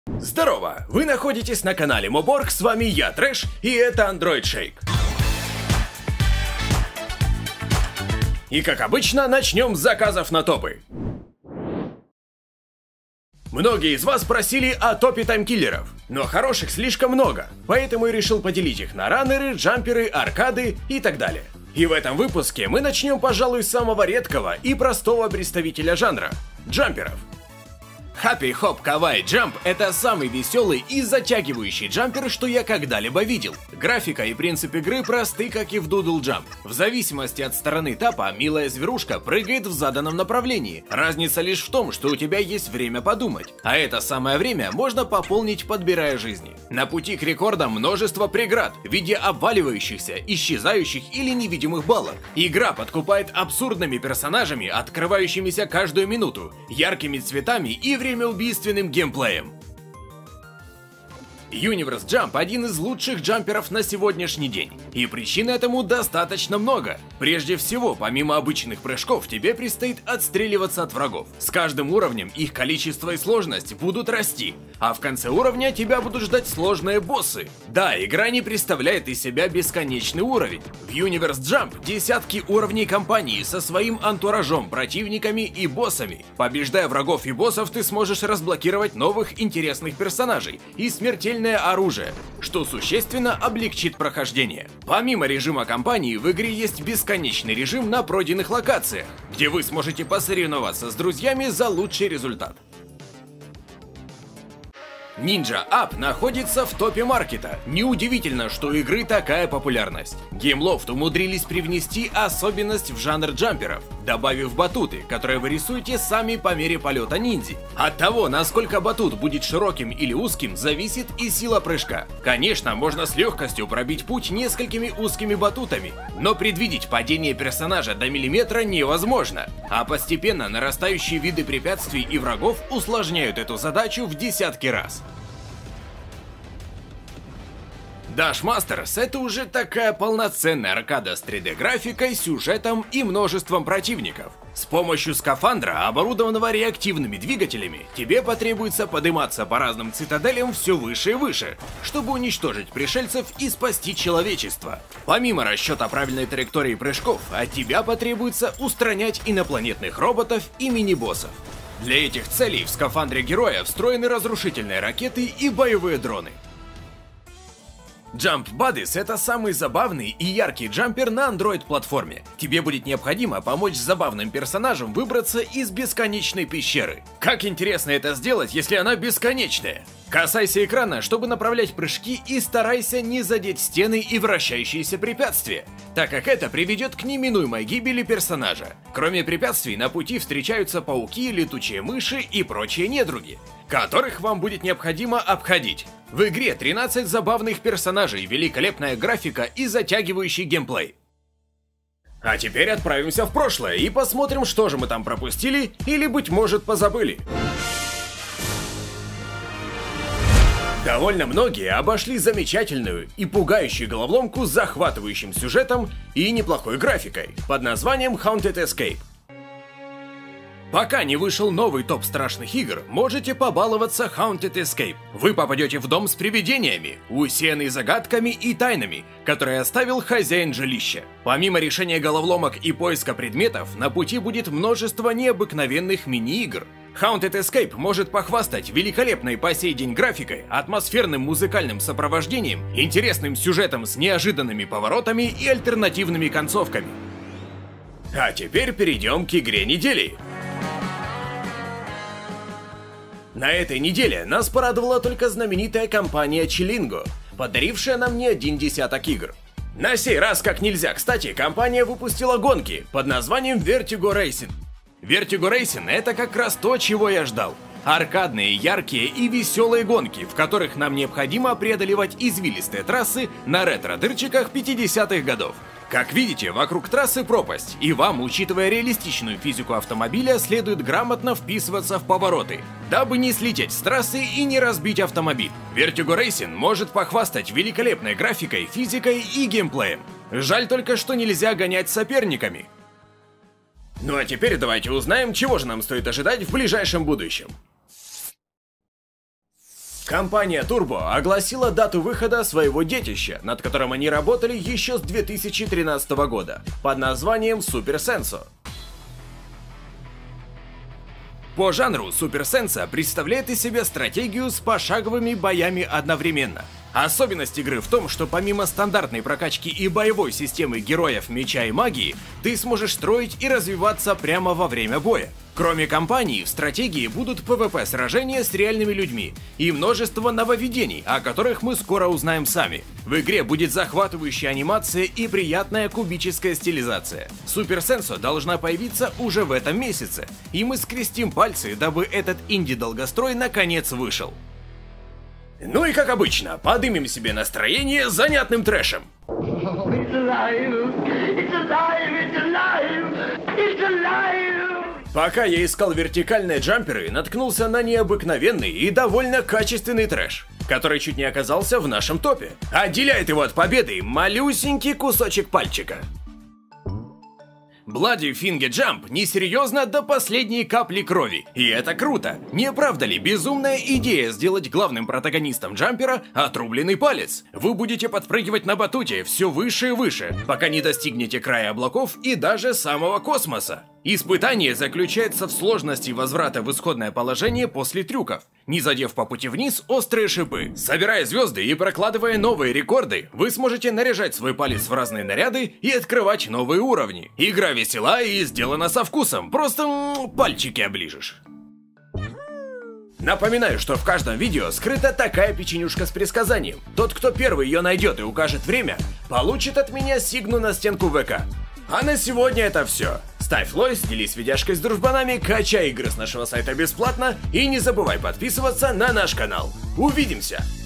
Здорово! Вы находитесь на канале Moborg, с вами я, Трэш, и это Android Shake. И как обычно, начнем с заказов на топы. Многие из вас просили о топе таймкиллеров, но хороших слишком много, поэтому я решил поделить их на раннеры, джамперы, аркады и так далее. И в этом выпуске мы начнем, пожалуй, с самого редкого и простого представителя жанра – джамперов. Happy Hop Kawaii Jump — это самый веселый и затягивающий джампер, что я когда-либо видел. Графика и принцип игры просты, как и в Doodle Jump. В зависимости от стороны тапа, милая зверушка прыгает в заданном направлении. Разница лишь в том, что у тебя есть время подумать. А это самое время можно пополнить, подбирая жизни. На пути к рекордам множество преград в виде обваливающихся, исчезающих или невидимых балок. Игра подкупает абсурдными персонажами, открывающимися каждую минуту, яркими цветами и убийственным геймплеем. Universe Jump — один из лучших джамперов на сегодняшний день, и причин этому достаточно много. Прежде всего, помимо обычных прыжков, тебе предстоит отстреливаться от врагов. С каждым уровнем их количество и сложность будут расти, а в конце уровня тебя будут ждать сложные боссы. Да, игра не представляет из себя бесконечный уровень. В Universe Jump десятки уровней кампании со своим антуражом, противниками и боссами. Побеждая врагов и боссов, ты сможешь разблокировать новых интересных персонажей и смертельных оружие, что существенно облегчит прохождение. Помимо режима кампании, в игре есть бесконечный режим на пройденных локациях, где вы сможете посоревноваться с друзьями за лучший результат. Ninja Up находится в топе маркета. Неудивительно, что у игры такая популярность. Gameloft умудрились привнести особенность в жанр джамперов, добавив батуты, которые вы рисуете сами по мере полета ниндзя. От того, насколько батут будет широким или узким, зависит и сила прыжка. Конечно, можно с легкостью пробить путь несколькими узкими батутами, но предвидеть падение персонажа до миллиметра невозможно, а постепенно нарастающие виды препятствий и врагов усложняют эту задачу в десятки раз. Dash Masters — это уже такая полноценная аркада с 3D-графикой, сюжетом и множеством противников. С помощью скафандра, оборудованного реактивными двигателями, тебе потребуется подниматься по разным цитаделям все выше и выше, чтобы уничтожить пришельцев и спасти человечество. Помимо расчета правильной траектории прыжков, от тебя потребуется устранять инопланетных роботов и мини-боссов. Для этих целей в скафандре героя встроены разрушительные ракеты и боевые дроны. Jump Buddies — это самый забавный и яркий джампер на Android-платформе. Тебе будет необходимо помочь забавным персонажам выбраться из бесконечной пещеры. Как интересно это сделать, если она бесконечная? Касайся экрана, чтобы направлять прыжки, и старайся не задеть стены и вращающиеся препятствия, так как это приведет к неминуемой гибели персонажа. Кроме препятствий, на пути встречаются пауки, летучие мыши и прочие недруги, которых вам будет необходимо обходить. В игре 13 забавных персонажей, великолепная графика и затягивающий геймплей. А теперь отправимся в прошлое и посмотрим, что же мы там пропустили или, быть может, позабыли. Довольно многие обошли замечательную и пугающую головоломку с захватывающим сюжетом и неплохой графикой под названием Haunted Escape. Пока не вышел новый топ страшных игр, можете побаловаться Haunted Escape. Вы попадете в дом с привидениями, усеянный загадками и тайнами, которые оставил хозяин жилища. Помимо решения головоломок и поиска предметов, на пути будет множество необыкновенных мини-игр. Haunted Escape может похвастать великолепной по сей день графикой, атмосферным музыкальным сопровождением, интересным сюжетом с неожиданными поворотами и альтернативными концовками. А теперь перейдем к игре недели. На этой неделе нас порадовала только знаменитая компания Chillingo, подарившая нам не один десяток игр. На сей раз, как нельзя кстати, компания выпустила гонки под названием Vertigo Racing. Vertigo Racing — это как раз то, чего я ждал. Аркадные, яркие и веселые гонки, в которых нам необходимо преодолевать извилистые трассы на ретро-дырчиках 50-х годов. Как видите, вокруг трассы пропасть, и вам, учитывая реалистичную физику автомобиля, следует грамотно вписываться в повороты, дабы не слететь с трассы и не разбить автомобиль. Vertigo Racing может похвастать великолепной графикой, физикой и геймплеем. Жаль только, что нельзя гонять с соперниками. Ну а теперь давайте узнаем, чего же нам стоит ожидать в ближайшем будущем. Компания Turbo огласила дату выхода своего детища, над которым они работали еще с 2013 года, под названием Super Senso. По жанру Super Senso представляет из себя стратегию с пошаговыми боями одновременно. Особенность игры в том, что помимо стандартной прокачки и боевой системы героев, меча и магии, ты сможешь строить и развиваться прямо во время боя. Кроме кампании, в стратегии будут PvP-сражения с реальными людьми и множество нововведений, о которых мы скоро узнаем сами. В игре будет захватывающая анимация и приятная кубическая стилизация. Super Senso должна появиться уже в этом месяце, и мы скрестим пальцы, дабы этот инди-долгострой наконец вышел. Ну и как обычно, подымем себе настроение занятным трэшем. Пока я искал вертикальные джамперы, наткнулся на необыкновенный и довольно качественный трэш, который чуть не оказался в нашем топе. Отделяет его от победы малюсенький кусочек пальчика. Bloody Finger Jump несерьезно до последней капли крови, и это круто. Не правда ли безумная идея сделать главным протагонистом джампера отрубленный палец? Вы будете подпрыгивать на батуте все выше и выше, пока не достигнете края облаков и даже самого космоса. Испытание заключается в сложности возврата в исходное положение после трюков, не задев по пути вниз острые шипы. Собирая звезды и прокладывая новые рекорды, вы сможете наряжать свой палец в разные наряды и открывать новые уровни. Игра весела и сделана со вкусом, просто пальчики оближешь. Напоминаю, что в каждом видео скрыта такая печенюшка с предсказанием. Тот, кто первый ее найдет и укажет время, получит от меня сигну на стенку ВК. А на сегодня это все. Ставь лайк, делись видяшкой с дружбанами, качай игры с нашего сайта бесплатно и не забывай подписываться на наш канал. Увидимся!